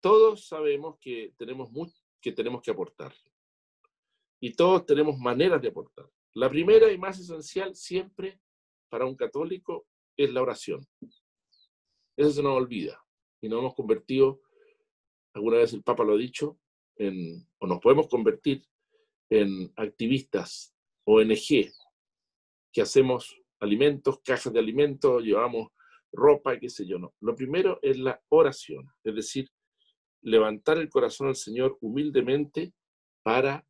todos sabemos que tenemos que aportar. Y todos tenemos maneras de aportar. La primera y más esencial siempre para un católico es la oración. Eso se nos olvida. Y nos hemos convertido, alguna vez el Papa lo ha dicho, o nos podemos convertir en activistas ONG, que hacemos alimentos, cajas de alimentos, llevamos ropa, qué sé yo, no. Lo primero es la oración, es decir, levantar el corazón al Señor humildemente para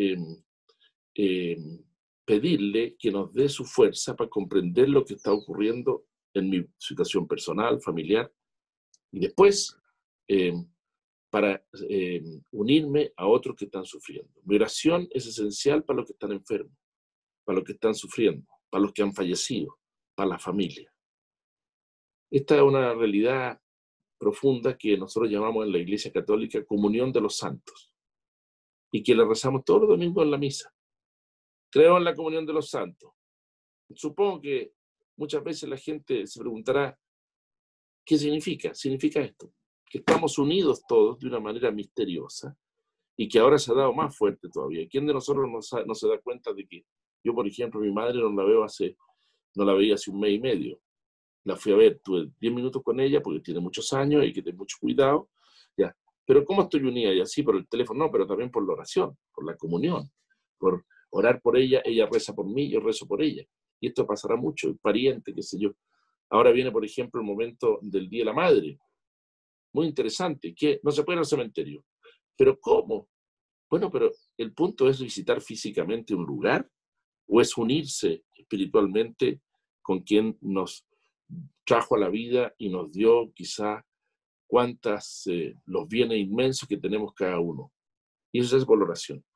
pedirle que nos dé su fuerza para comprender lo que está ocurriendo en mi situación personal, familiar, y después para unirme a otros que están sufriendo. Mi oración es esencial para los que están enfermos, para los que están sufriendo, para los que han fallecido, para la familia. Esta es una realidad profunda que nosotros llamamos en la Iglesia Católica comunión de los santos y que le rezamos todos los domingos en la misa. Creo en la comunión de los santos. Supongo que muchas veces la gente se preguntará, ¿qué significa? Significa esto, que estamos unidos todos de una manera misteriosa y que ahora se ha dado más fuerte todavía. ¿Quién de nosotros no se da cuenta de que yo, por ejemplo, mi madre no la veía hace un mes y medio? La fui a ver, tuve 10 minutos con ella porque tiene muchos años y hay que tener mucho cuidado. Ya. Pero ¿cómo estoy unida? Y así por el teléfono, no, pero también por la oración, por la comunión, por orar por ella reza por mí, yo rezo por ella. Y esto pasará mucho, el pariente, qué sé yo. Ahora viene, por ejemplo, el momento del Día de la Madre. Muy interesante, que no se puede ir al cementerio. ¿Pero cómo? Bueno, pero el punto es visitar físicamente un lugar o es unirse espiritualmente con quien nos trajo a la vida y nos dio quizá los bienes inmensos que tenemos cada uno. Y eso es por la oración.